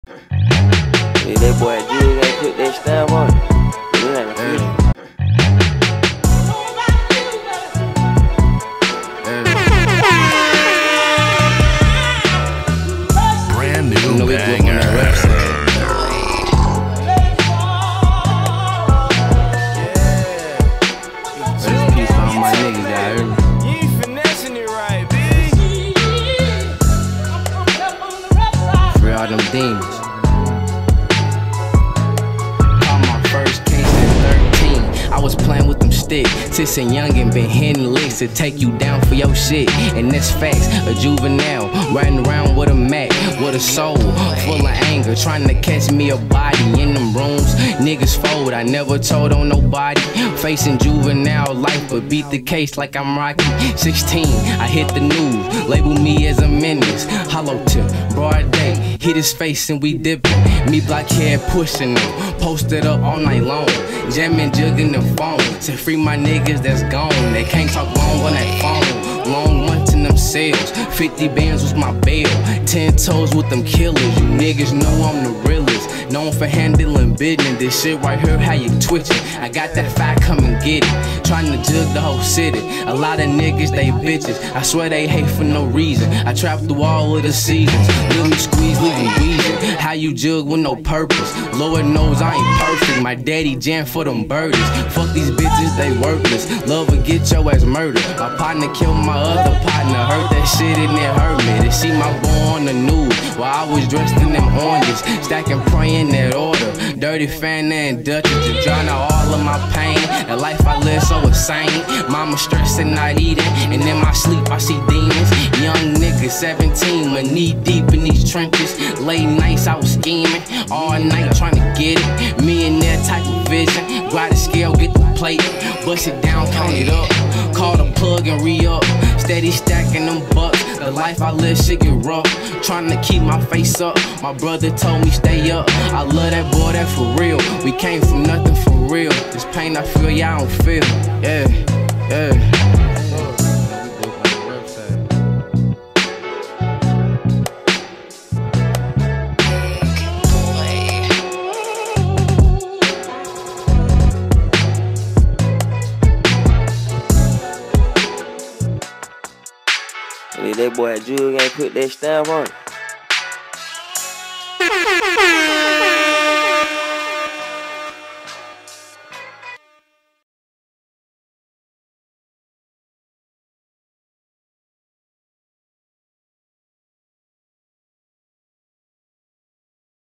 Yeah, that boy Juggin ain't put that stamp on it. Brand new banger. Peace to all my niggas, y'all heard me? You ain't finessing it right, bitch. For all them demons. Call my first case at 13. I was playing with them sticks. Sis and Juggin been hitting licks to take you down for your shit. And that's facts. A juvenile riding around with a Mac, with a soul full of anger, trying to catch me a body in them rooms. Niggas fold. I never told on nobody. Facing juvenile life, but beat the case like I'm Rocky. 16, I hit the news. Label me as a menace. Hollow tip, broad day. Hit his face and we dipping. Me black hair pushing them. Posted up all night long. Jamming, jugging the phone. Said free my niggas that's gone. They can't talk long on that phone. Long months in them cells. 50 bands was my bail. 10 toes with them killers. You niggas know I'm the realest. Known for handling business. This shit right here, how you twitching. I got that fat, come and get it. Trying to jug the whole city. A lot of niggas, they bitches. I swear they hate for no reason. I trap through all of the seasons. Let me squeeze, leave them wheezing. How you jug with no purpose? Lord knows I ain't perfect. My daddy jam for them birdies. Fuck these bitches, they worthless. Love will get your ass murdered. My partner killed my other partner. Heard that shit and it hurt me. To see my boy on the news while I was dressed in them oranges. Stacking, praying that order. Dirty Fanta and Dutchess to drown out all of my pain. The life I live so insane. Mama stressing, not eating. And in my sleep I see demons. Young nigga, 17, my knee deep in these trenches. Late nights I was scheming. All night trying to get it. Me and that type of vision. Grab the scale, get the plate. Bust it down, count it up. Call the plug and re-up. Steady stacking them bucks. The life I live shit get rough. Trying to keep my face up. My brother told me stay up. I love that boy, that for real. We came from nothing for real. This pain I feel, y'all don't feel. Yeah, yeah. That boy Juggin ain't put that stamp on it.